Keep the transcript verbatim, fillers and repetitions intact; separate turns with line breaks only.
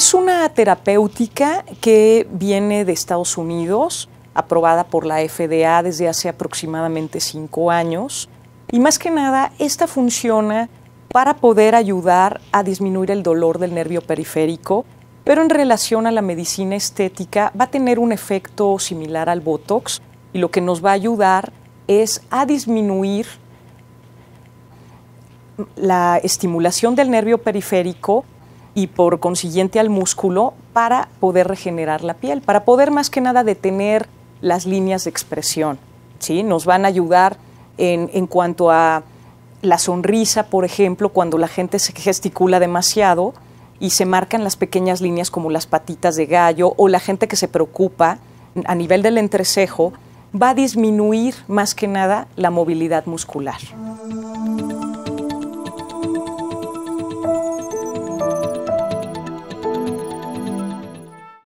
Es una terapéutica que viene de Estados Unidos, aprobada por la F D A desde hace aproximadamente cinco años. Y más que nada, esta funciona para poder ayudar a disminuir el dolor del nervio periférico, pero en relación a la medicina estética va a tener un efecto similar al Botox y lo que nos va a ayudar es a disminuir la estimulación del nervio periférico y por consiguiente al músculo para poder regenerar la piel, para poder más que nada detener las líneas de expresión, ¿sí? Nos van a ayudar en, en cuanto a la sonrisa, por ejemplo, cuando la gente se gesticula demasiado y se marcan las pequeñas líneas como las patitas de gallo, o la gente que se preocupa a nivel del entrecejo, va a disminuir más que nada la movilidad muscular.